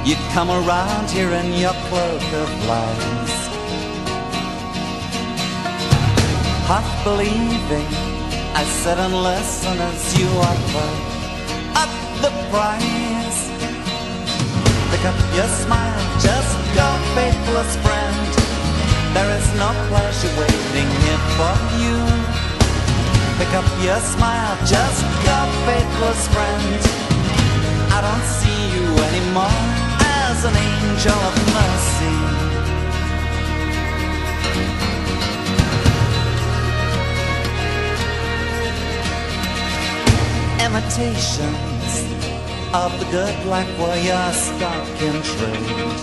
you'd come around here in your cloak of lies. Half believing, I sit and listen as you offer up the price. Pick up your smile, just go, faithless friend. There is no pleasure waiting here for you. Pick up your smile, just go, faithless friend. I don't see you anymore as an angel of mercy. Imitations of the good life were your stock in trade.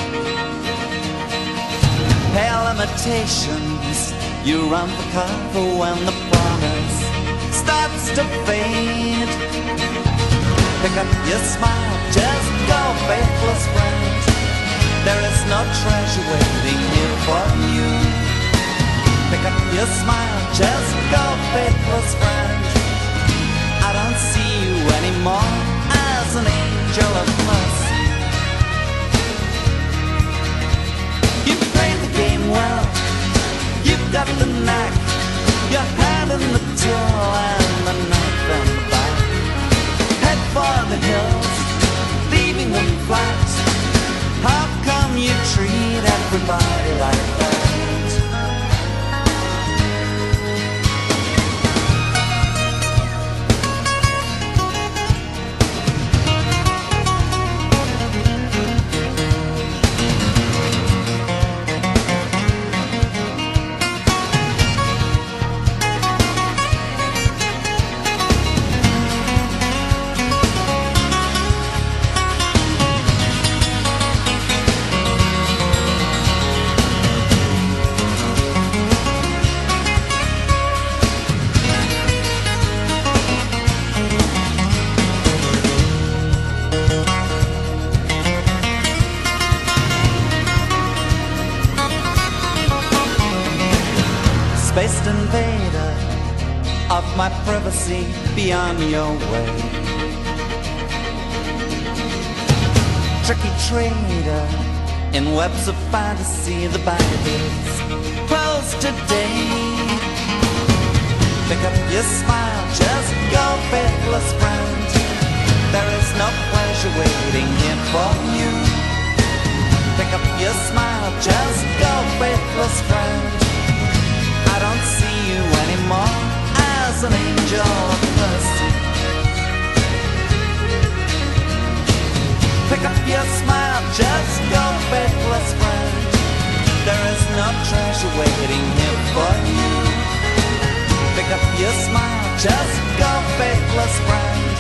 Pale imitations, you run for cover when the promise starts to fade. Pick up your smile, just go, faithless friend. There is no treasure waiting here for you. Pick up your smile, just go, faithless friend. I don't see you anymore as an angel of mercy. You played the game well, you've got the knack. Your hand in the till and the knife in the back. Head for the hills, leaving them flat. How come you treat everybody like that? Spaced invader of my privacy, beyond your way. Tricky trader in webs of fantasy, the bank is closed today. Pick up your smile, just go, faithless friend. There is no pleasure waiting here for you. Pick up your smile, just go, faithless friend. I don't see you anymore as an angel of mercy. Pick up your smile, just go, faithless friend. There is no treasure waiting here for you. Pick up your smile, just go, faithless friend.